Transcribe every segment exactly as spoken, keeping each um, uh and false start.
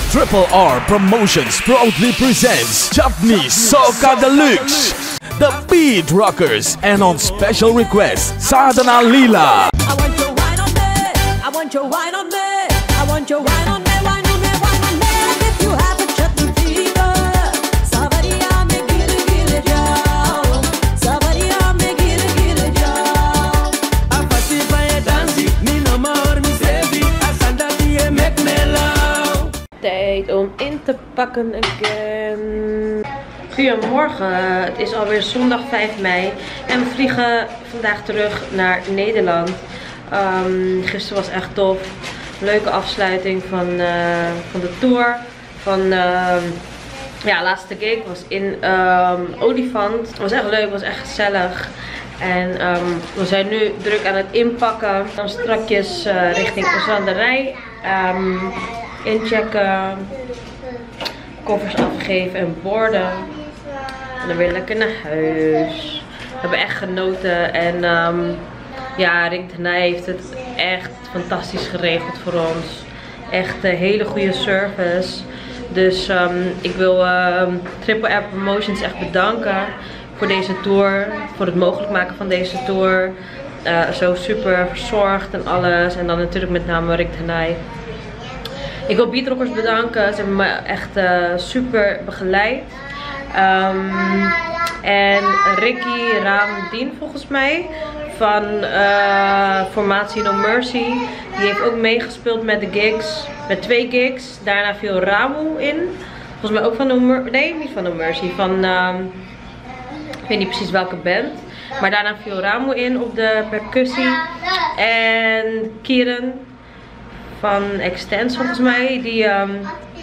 Triple R Promotions proudly presents Chutney Soca Deluxe, the Beat Rockers, and on special request, Sadhana Leela. I want your wine on me, I want your wine on me, I want your wine on me, wine on me, wine on me. If you have a chutney fever, somebody on me, get it, get it, y'all. Somebody on me, get it, get it, y'all. I fast it by a dance, me no more, me save it, I stand up here, make me love. Tijd om in te pakken again. Goedemorgen, het is alweer zondag vijf mei en we vliegen vandaag terug naar Nederland. Um, gisteren was echt tof. Leuke afsluiting van, uh, van de tour. Van uh, ja, laatste gig was in um, Olifant. Het was echt leuk, het was echt gezellig. En um, we zijn nu druk aan het inpakken. Dan strakjes uh, richting Oostlanderij. Um, inchecken. Koffers afgeven en borden. En dan weer lekker naar huis. We hebben echt genoten. En um, ja, Rick de Nij heeft het echt fantastisch geregeld voor ons. Echt een hele goede service. Dus um, ik wil um, Triple R Promotions echt bedanken voor deze tour. Voor het mogelijk maken van deze tour. Uh, zo super verzorgd en alles. En dan natuurlijk met name Rick de Nij. Ik wil Beat Rockers bedanken. Ze hebben me echt uh, super begeleid. Um, en Ricky Ramdien volgens mij van uh, formatie No Mercy. Die heeft ook meegespeeld met de gigs. Met twee gigs. Daarna viel Ramu in. Volgens mij ook van No Mercy. Nee, niet van No Mercy. Van um, ik weet niet precies welke band. Maar daarna viel Ramu in op de percussie. En Kieran van Extens volgens mij. Die um,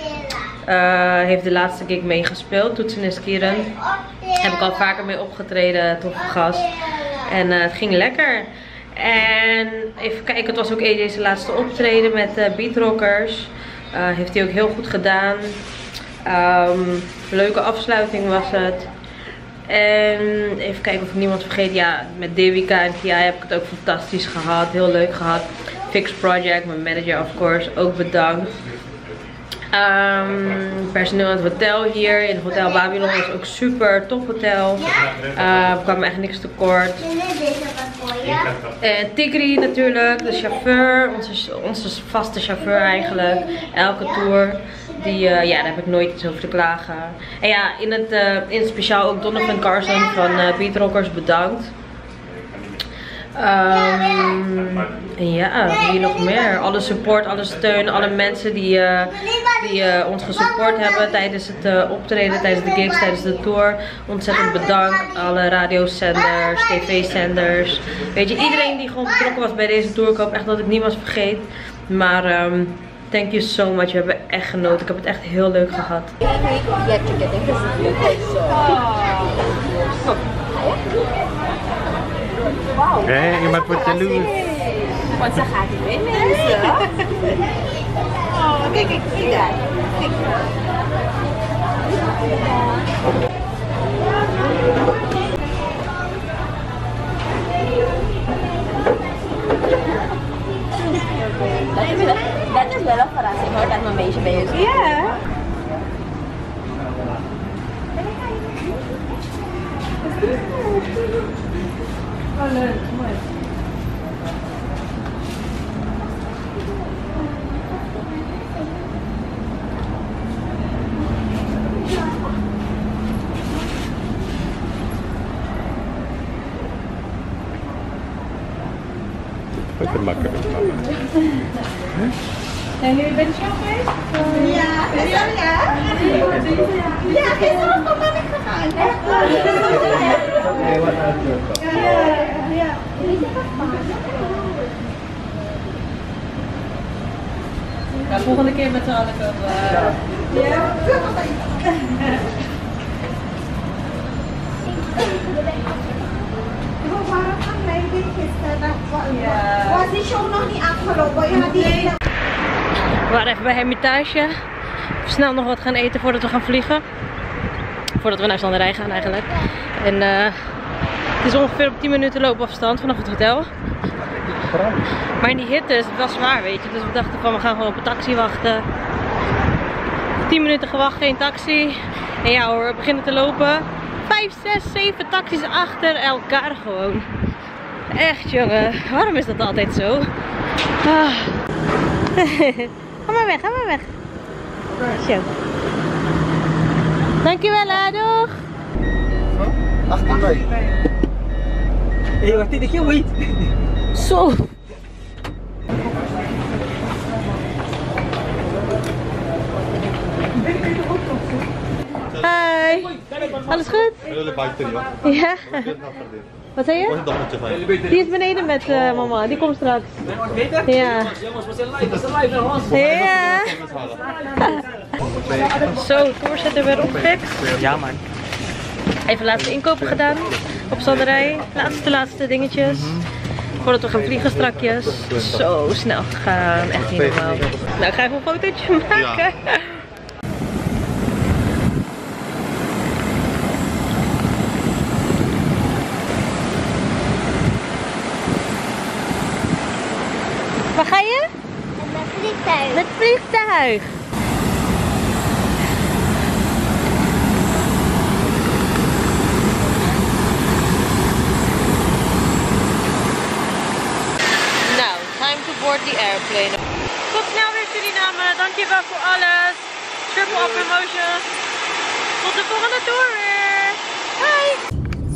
uh, heeft de laatste gig meegespeeld. Toetsenist Kieran. Heb ik al vaker mee opgetreden. Toffe gast. En uh, het ging lekker. En even kijken, het was ook A J's laatste optreden met uh, Beat Rockers. Uh, heeft hij ook heel goed gedaan. Um, leuke afsluiting was het. En even kijken of ik niemand vergeet. Ja, met Devika en T I heb ik het ook fantastisch gehad. Heel leuk gehad. Fix Project, mijn manager of course, ook bedankt. Um, personeel in het hotel hier, in het Hotel Babylon, was ook super tof hotel. Uh, we kwamen echt niks tekort. En Tigri natuurlijk, de chauffeur, onze, onze vaste chauffeur eigenlijk. Elke tour, die, uh, ja, daar heb ik nooit iets over te klagen. En ja, in het, uh, in het speciaal ook Donovan Carson van uh, Beat Rockers bedankt. Um, en ja, hier nog meer. Alle support, alle steun, alle mensen die, uh, die uh, ons gesupport hebben tijdens het uh, optreden, tijdens de gigs, tijdens de tour. Ontzettend bedankt. Alle radiozenders, tv-zenders. Weet je, iedereen die gewoon betrokken was bij deze tour. Ik hoop echt dat ik niemand vergeet. Maar um, thank you so much. We hebben echt genoten. Ik heb het echt heel leuk gehad. Wow. Eh, iemand wordt jaloers. Want ze gaat niet mee, mensen. Oh, kijk, kijk, zie dat. Kijk. Dat is wel, dat is wel een verrassing hoor, dat mijn meisje bij je is. Ja. Oh, leuk, mooi. Dat is makkelijk, mama. Zijn jullie bij de show geweest? Ja, is dat ja? Ja, gisteren was nog niet gegaan. Ja, ja. Ja, volgende keer met z'n allen komen. Uh... Ja. Was die show nog niet afgelopen? We waren even bij Hermitage. Even snel nog wat gaan eten voordat we gaan vliegen. Voordat we naar Zanderij gaan eigenlijk. En uh, het is ongeveer op tien minuten loopafstand vanaf het hotel. Maar in die hitte is het wel zwaar, weet je. Dus we dachten van we gaan gewoon op een taxi wachten. tien minuten gewacht, geen taxi. En ja hoor, we beginnen te lopen. vijf, zes, zeven taxis achter elkaar gewoon. Echt jongen, waarom is dat altijd zo? Ah. Ga maar weg, ga maar weg. Zo. Dankjewel hè, doeg! achttien mei. Hé, wat dit je weet? Zo! Hi! Alles goed? Ja? Wat zei je? Die is beneden met uh, mama, die komt straks. Ja. Ja. Zo, Toer zit er weer op fix. Ja man. Even laatste inkopen gedaan op Zanderij. Laatste, laatste dingetjes. Voordat we gaan vliegen strakjes. Zo snel gegaan, echt niet normaal. Nou, ik ga even een fotootje maken. Waar ga je? Met vliegtuig. Met vliegtuig. Nou, time to board the airplane. Tot snel weer Suriname. Dankjewel voor alles. Triple up promotion. Tot de volgende tour weer. Bye.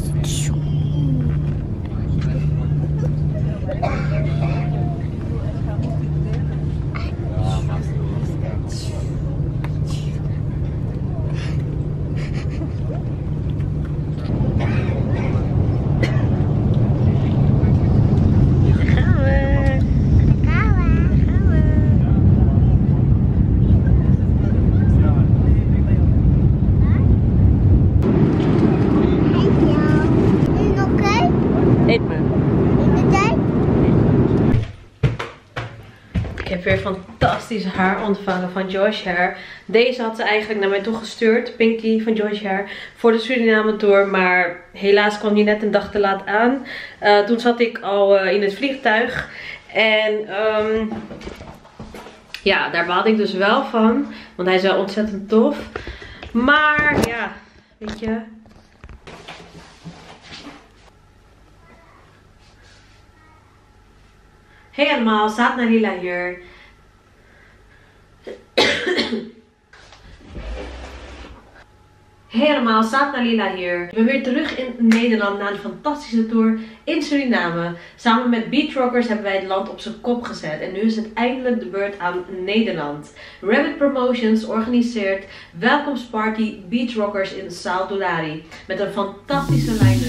Ik heb weer fantastisch haar ontvangen van Joyce Hair. Deze had ze eigenlijk naar mij toegestuurd, Pinky van Joyce Hair, voor de Suriname Tour. Maar helaas kwam die net een dag te laat aan. Uh, toen zat ik al uh, in het vliegtuig. En um, ja, daar baalde ik dus wel van. Want hij is wel ontzettend tof. Maar ja, weet je... Hey allemaal, Satna Lila hier. Hey allemaal, Satna Lila hier. Ik ben weer terug in Nederland na een fantastische tour in Suriname. Samen met Beach Rockers hebben wij het land op zijn kop gezet. En nu is het eindelijk de beurt aan Nederland. Rabbit Promotions organiseert welkomstparty Beach Rockers in Saal Dolari. Met een fantastische line